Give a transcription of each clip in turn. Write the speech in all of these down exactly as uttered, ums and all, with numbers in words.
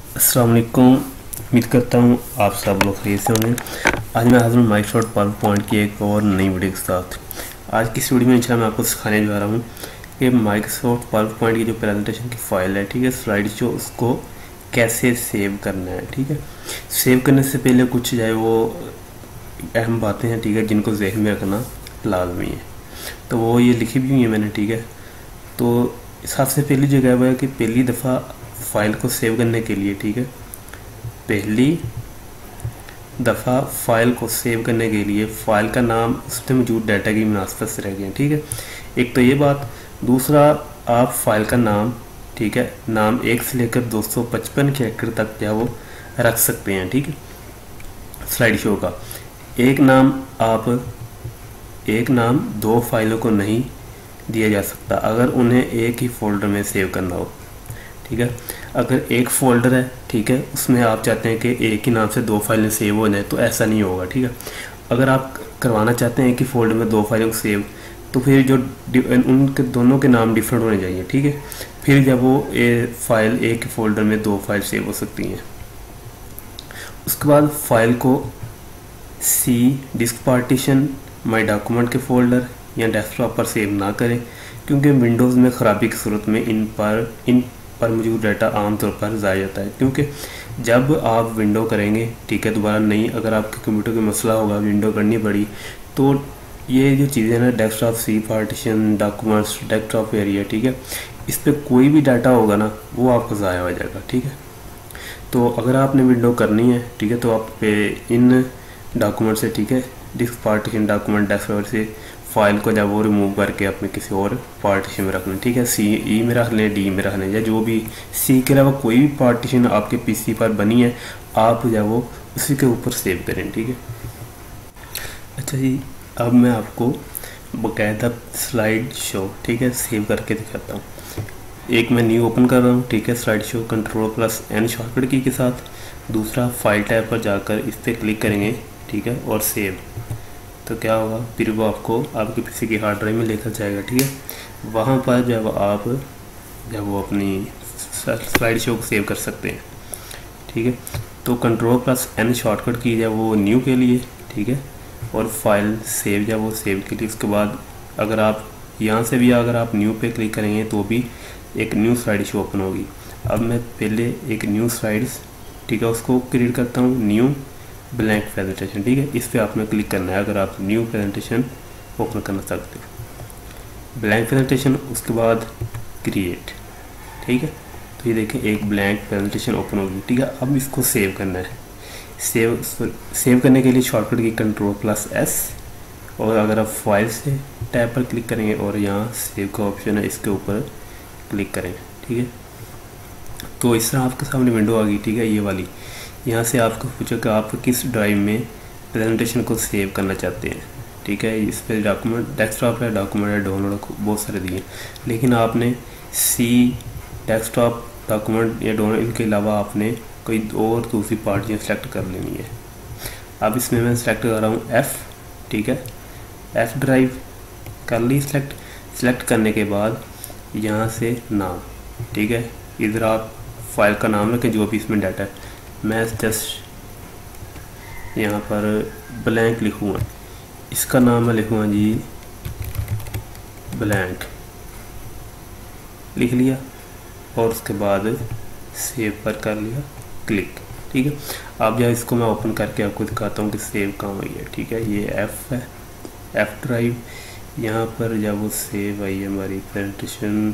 अस्सलाम वालेकुम। उम्मीद करता हूँ आप सब लोग खैरियत से होंगे। आज मैं हाजिर हूँ माइक्रोसॉफ्ट पावर पॉइंट की एक और नई वीडियो के साथ। आज की इस वीडियो में इंशाल्लाह मैं आपको सिखाने जा रहा हूँ कि माइक्रोसॉफ्ट पावर पॉइंट की जो प्रेजेंटेशन की फ़ाइल है, ठीक है, स्लाइड शो, उसको कैसे सेव करना है। ठीक है, सेव करने से पहले कुछ जो है वो अहम बातें हैं, ठीक है, जिनको ज़हन में रखना लाजमी है। तो वो ये लिखी भी हुई है मैंने, ठीक है। तो सबसे पहली जगह वो है कि पहली दफ़ा फाइल को सेव करने के लिए, ठीक है, पहली दफ़ा फाइल को सेव करने के लिए फाइल का नाम उसमें मौजूद डाटा की मुनासबत से रह गया, ठीक है। एक तो ये बात। दूसरा, आप फाइल का नाम, ठीक है, नाम एक से लेकर दो सौ पचपन कैरेक्टर तक जो वो रख सकते हैं, ठीक है। स्लाइड शो का एक नाम आप एक नाम दो फाइलों को नहीं दिया जा सकता अगर उन्हें एक ही फोल्डर में सेव करना हो, ठीक है। अगर एक फ़ोल्डर है, ठीक है, उसमें आप चाहते हैं कि एक ही नाम से दो फाइलें सेव हो जाए, तो ऐसा नहीं होगा, ठीक है। अगर आप करवाना चाहते हैं एक ही फोल्डर में दो फाइलों को सेव, तो फिर जो उनके दोनों के नाम डिफरेंट होने चाहिए, ठीक है। फिर जब वो ए, फाइल एक ही फोल्डर में दो फाइल सेव हो सकती हैं। उसके बाद फाइल को C disk partition, my document के फोल्डर या डेस्कटॉप पर सेव ना करें, क्योंकि विंडोज़ में ख़राबी की सूरत में इन पर इन पर मौजूद डाटा आमतौर पर ज़ाया जाता है। क्योंकि जब आप विंडो करेंगे, ठीक है, दोबारा नहीं, अगर आपके कंप्यूटर का मसला होगा, विंडो करनी पड़ी, तो ये जो चीज़ें ना, desktop C partition, documents, desktop area, ठीक है, इस पर कोई भी डाटा होगा ना, वो आपको ज़ाया हो जाएगा, ठीक है। तो अगर आपने विंडो करनी है, ठीक है, तो आप पे इन डॉक्यूमेंट से, ठीक है, डिस्क पार्टीशन, डॉक्यूमेंट, डेस्कटॉप से फाइल को जब वो रिमूव करके अपने किसी और पार्टीशन में रख लें, ठीक है, सी ई में रख लें, डी में रख लें, या जो भी सी के अलावा कोई भी पार्टीशन आपके पीसी पर बनी है, आप जब वो उसी के ऊपर सेव करें, ठीक है। अच्छा जी, अब मैं आपको बाकायदा स्लाइड शो, ठीक है, सेव करके दिखाता हूँ। एक मैं न्यू ओपन कर रहा हूँ, ठीक है, slide show control plus N shortcut key के साथ। दूसरा, फाइल टैब पर जाकर इस पर क्लिक करेंगे, ठीक है, और सेव। तो क्या होगा, फिर वो आपको आपके पीसी की हार्ड ड्राइव में लेकर जाएगा, ठीक है। वहाँ पर जब आप जब वो अपनी स्लाइड शो को सेव कर सकते हैं, ठीक है। तो कंट्रोल प्लस एन शॉर्टकट की जब वो न्यू के लिए, ठीक है, और फाइल सेव जब वो सेव के लिए, उसके बाद अगर आप यहाँ से भी अगर आप न्यू पे क्लिक करेंगे तो भी एक न्यू स्लाइड शो ओपन होगी। अब मैं पहले एक न्यू स्लाइड्स, ठीक है, उसको क्रिएट करता हूँ, न्यू ब्लैंक प्रेजेंटेशन, ठीक है। इस पर आपने क्लिक करना है अगर आप न्यू प्रेजेंटेशन ओपन करना चाहते हो। ब्लैंक प्रेजेंटेशन, उसके बाद क्रिएट, ठीक है। तो ये देखें, एक ब्लैंक प्रेजेंटेशन ओपन होगी, ठीक है। अब इसको सेव करना है। सेव सेव करने के लिए शॉर्टकट की कंट्रोल प्लस एस, और अगर आप फाइल से टैब पर क्लिक करेंगे और यहाँ सेव का ऑप्शन है, इसके ऊपर क्लिक करें, ठीक है। तो इस तरह आपके सामने विंडो आ गई, ठीक है, ये वाली। यहाँ से आपको पूछेगा आप किस ड्राइव में प्रेजेंटेशन को सेव करना चाहते हैं, ठीक है। इस पर डॉक्यूमेंट, डेस्कटॉप है, डॉक्यूमेंट है, डाउनलोड, बहुत सारे दिए, लेकिन आपने सी, डेस्कटॉप, डॉक्यूमेंट या डाउनलोड, इनके अलावा आपने कोई और दूसरी पार्टियाँ सेलेक्ट कर लेनी है। अब इसमें मैं सेलेक्ट कर रहा हूँ एफ़, ठीक है, एफ़ ड्राइव कर ली सेलेक्ट। सेलेक्ट करने के बाद यहाँ से नाम, ठीक है, इधर आप फाइल का नाम रखें जो भी इसमें डाटा है। मैं जस्ट यहाँ पर ब्लैंक लिखूँगा, इसका नाम मैं लिखूँगा जी ब्लैंक, लिख लिया, और उसके बाद सेव पर कर लिया क्लिक, ठीक है। अब जब इसको मैं ओपन करके आपको दिखाता हूँ कि सेव कहाँ हुई है, ठीक है। ये एफ़ है, एफ़ ड्राइव, यहाँ पर जब वो सेव आई है हमारी प्रेजेंटेशन,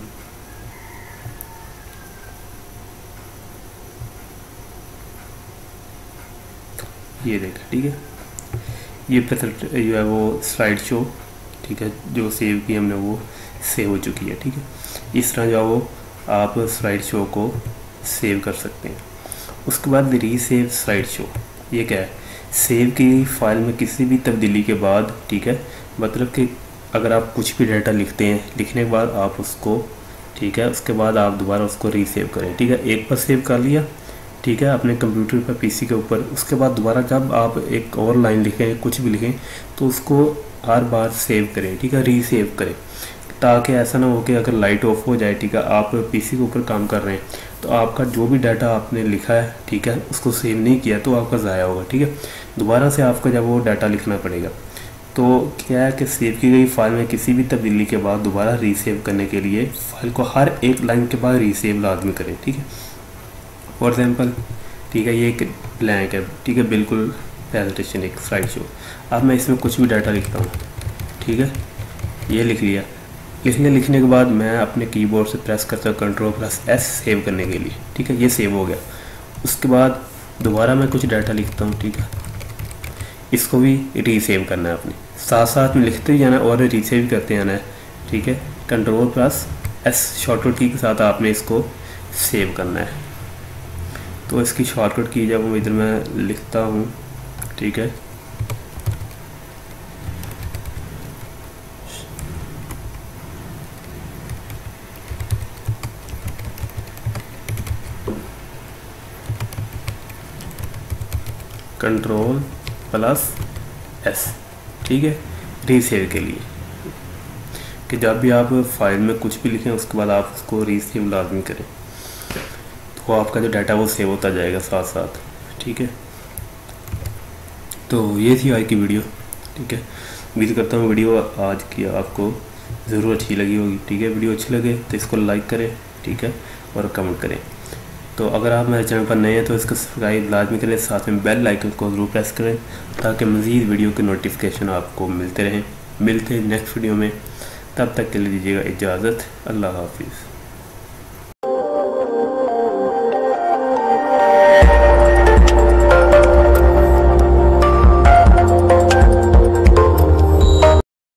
ये देखें, ठीक है, ये जो है वो स्लाइड शो, ठीक है, जो सेव की हमने वो सेव हो चुकी है, ठीक है। इस तरह जो वो आप स्लाइड शो को सेव कर सकते हैं। उसके बाद रीसेव स्लाइड शो, ये क्या है, सेव की फाइल में किसी भी तब्दीली के बाद, ठीक है, मतलब कि अगर आप कुछ भी डाटा लिखते हैं, लिखने के बाद आप उसको, ठीक है, उसके बाद आप दोबारा उसको रीसेव करें, ठीक है। एक बार सेव कर लिया, ठीक है, अपने कंप्यूटर पर, पीसी के ऊपर, उसके बाद दोबारा जब आप एक और लाइन लिखें, कुछ भी लिखें, तो उसको हर बार सेव करें, ठीक है, रीसेव करें, ताकि ऐसा ना हो कि अगर लाइट ऑफ हो जाए, ठीक है, आप पीसी के ऊपर काम कर रहे हैं तो आपका जो भी डाटा आपने लिखा है, ठीक है, उसको सेव नहीं किया तो आपका ज़ाया होगा। ठीक है, दोबारा से आपका जब वो डाटा लिखना पड़ेगा। तो क्या है कि सेव की गई फाइल में किसी भी तब्दीली के बाद दोबारा रीसेव करने के लिए फाइल को हर एक लाइन के बाद रीसेव लाजमी करें। ठीक है, फॉर एग्जांपल, ठीक है, ये एक ब्लैंक है, ठीक है, बिल्कुल प्रेजेंटेशन एक स्लाइड शो। अब मैं इसमें कुछ भी डाटा लिखता हूँ, ठीक है, ये लिख लिया। लिखने लिखने के बाद मैं अपने कीबोर्ड से प्रेस करता हूँ कंट्रोल प्लस एस सेव करने के लिए। ठीक है, ये सेव हो गया। उसके बाद दोबारा मैं कुछ डाटा लिखता हूँ, ठीक है, इसको भी रीसेव करना है अपने साथ साथ में लिखते ही जाना और रीसेव भी करते जाना है। ठीक है, control plus S shortcut key के साथ आपने इसको सेव करना है। तो इसकी शॉर्टकट की जब इधर मैं लिखता हूँ, ठीक है, कंट्रोल प्लस एस, ठीक है, रीसेव के लिए कि जब भी आप फाइल में कुछ भी लिखें उसके बाद आप उसको रीसेव लाजमी करें, तो आपका जो डाटा वो सेव होता जाएगा साथ साथ। ठीक है, तो ये थी आज की वीडियो। ठीक है, उम्मीद करता हूँ वीडियो आज की आपको ज़रूर अच्छी लगी होगी। ठीक है, वीडियो अच्छी लगे तो इसको लाइक करें, ठीक है, और कमेंट करें। तो अगर आप मेरे चैनल पर नए हैं तो इसको सब्सक्राइब लाजमी करें, साथ में बेल आइकन को ज़रूर प्रेस करें ताकि मज़ीद वीडियो के नोटिफिकेशन आपको मिलते रहें। मिलते हैं नेक्स्ट वीडियो में, तब तक के लिए दीजिएगा इजाज़त। अल्लाह हाफिज़।